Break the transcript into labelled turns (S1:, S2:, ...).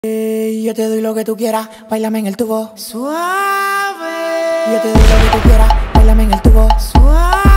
S1: Yo te doy lo que tú quieras, báilame en el tubo
S2: Suave.
S1: Yo te doy lo que tú quieras, báilame en el tubo
S2: Suave.